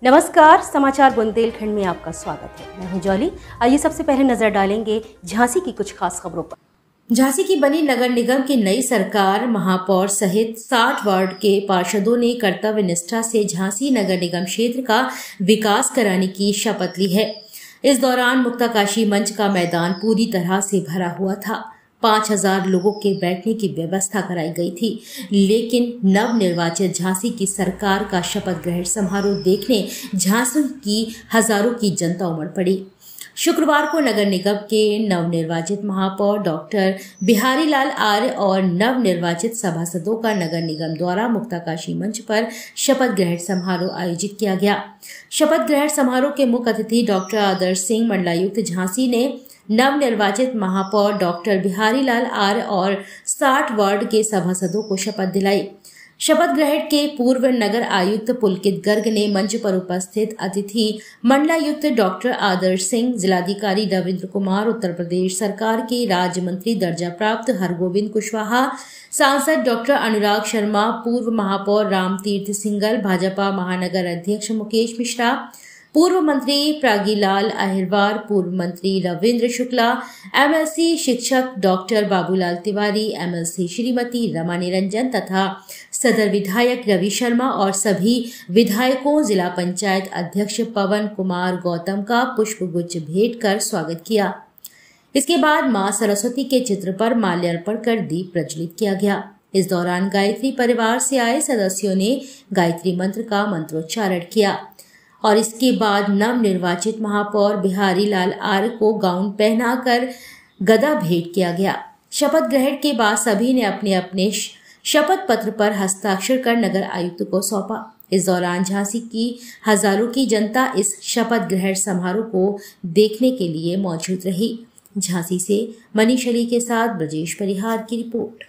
नमस्कार, समाचार बुंदेलखंड में आपका स्वागत है। मैं हूं जॉली। आइए सबसे पहले नजर डालेंगे झांसी की कुछ खास खबरों पर। झांसी की बनी नगर निगम की नई सरकार महापौर सहित 60 वार्ड के पार्षदों ने कर्तव्य निष्ठा से झांसी नगर निगम क्षेत्र का विकास कराने की शपथ ली है। इस दौरान मुक्ताकाशी मंच का मैदान पूरी तरह से भरा हुआ था। 5000 लोगों के बैठने की व्यवस्था कराई गई थी, लेकिन नव निर्वाचित झांसी की सरकार का शपथ ग्रहण समारोह देखने झांसी की हजारों की जनता उमड़ पड़ी। शुक्रवार को नगर निगम के नव निर्वाचित महापौर डॉक्टर बिहारी लाल आर्य और नव निर्वाचित सभासदों का नगर निगम द्वारा मुक्ताकाशी मंच पर शपथ ग्रहण समारोह आयोजित किया गया। शपथ ग्रहण समारोह के मुख्य अतिथि डॉक्टर आदर्श सिंह मंडलायुक्त झांसी ने नव निर्वाचित महापौर डॉक्टर बिहारी लाल आर्य और 60 वार्ड के सभासदों को शपथ दिलाई। शपथ ग्रहण के पूर्व नगर आयुक्त पुलकित गर्ग ने मंच पर उपस्थित अतिथि मंडलायुक्त डॉक्टर आदर्श सिंह, जिलाधिकारी रविंद्र कुमार, उत्तर प्रदेश सरकार के राज्य मंत्री दर्जा प्राप्त हरगोविंद कुशवाहा, सांसद डॉक्टर अनुराग शर्मा, पूर्व महापौर रामतीर्थ सिंगल, भाजपा महानगर अध्यक्ष मुकेश मिश्रा, पूर्व मंत्री प्रागीलाल अहिरवार, पूर्व मंत्री रविंद्र शुक्ला, एमएलसी शिक्षक डॉक्टर बाबूलाल तिवारी, एमएलसी श्रीमती रमा निरंजन तथा सदर विधायक रवि शर्मा और सभी विधायकों, जिला पंचायत अध्यक्ष पवन कुमार गौतम का पुष्पगुच्छ भेंट कर स्वागत किया। इसके बाद मां सरस्वती के चित्र पर माल्यार्पण कर दीप प्रज्वलित किया गया। इस दौरान गायत्री परिवार से आए सदस्यों ने गायत्री मंत्र का मंत्रोच्चारण किया और इसके बाद नव निर्वाचित महापौर बिहारी लाल आर्य को गाउन पहनाकर गदा भेंट किया गया। शपथ ग्रहण के बाद सभी ने अपने अपने शपथ पत्र पर हस्ताक्षर कर नगर आयुक्त को सौंपा। इस दौरान झांसी की हजारों की जनता इस शपथ ग्रहण समारोह को देखने के लिए मौजूद रही। झांसी से मनीष अली के साथ ब्रजेश परिहार की रिपोर्ट।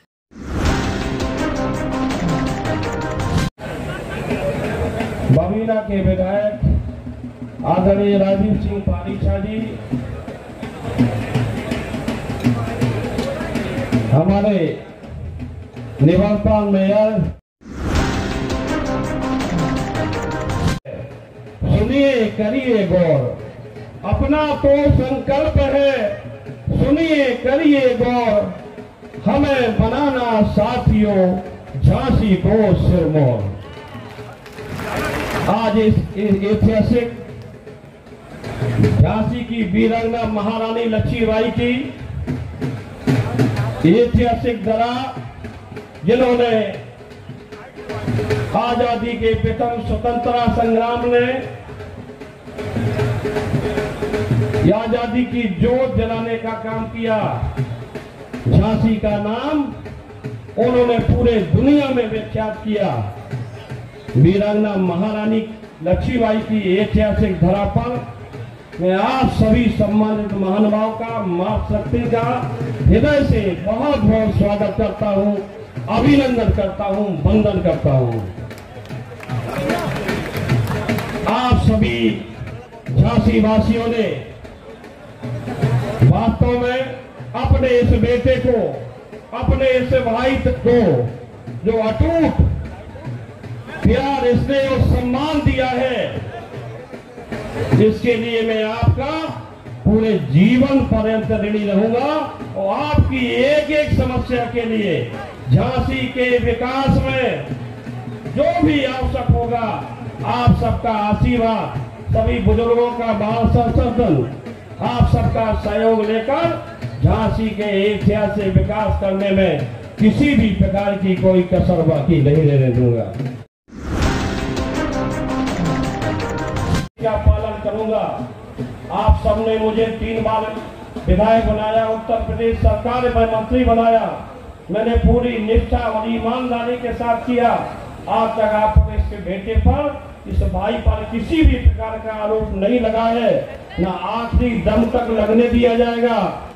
बवीना के विधायक आदरणीय राजीव सिंह पारीछा जी, हमारे निवर्तमान मेयर, सुनिए करिए गौर, अपना तो संकल्प है, सुनिए करिए गौर, हमें बनाना साथियों झांसी को सिरमौर। आज इस ऐतिहासिक झांसी की वीरांगना महारानी लक्ष्मीबाई की ऐतिहासिक धरा, जिन्होंने आजादी के प्रथम स्वतंत्रता संग्राम में आजादी की जोत जलाने का काम किया। झांसी का नाम उन्होंने पूरे दुनिया में विख्यात किया। वीरांगना महारानी लक्ष्मीबाई की ऐतिहासिक धरा पर मैं आप सभी सम्मानित महानुभाव का, मां शक्ति का हृदय से बहुत बहुत स्वागत करता हूं, अभिनंदन करता हूं, वंदन करता हूं। आप सभी झांसी वासियों ने वास्तव में अपने इस बेटे को, अपने इस भाई को जो अटूट प्यार, स्नेह और सम्मान दिया है, इसके लिए मैं आपका पूरे जीवन पर्यंत ऋणी रहूंगा और आपकी एक एक समस्या के लिए झांसी के विकास में जो भी आवश्यक होगा, आप सबका आशीर्वाद, सभी बुजुर्गों का मार्गदर्शन, आप सबका सहयोग लेकर झांसी के ऐतिहासिक विकास करने में किसी भी प्रकार की कोई कसर बाकी नहीं रहने दूंगा। क्या पालन करूंगा। आप सबने मुझे 3 बार विधायक बनाया, उत्तर प्रदेश सरकार में मंत्री बनाया, मैंने पूरी निष्ठा और ईमानदारी के साथ किया। आज तक आप इसके बेटे पर, इस भाई पर किसी भी प्रकार का आरोप नहीं लगा है, न आखिरी दम तक लगने दिया जाएगा।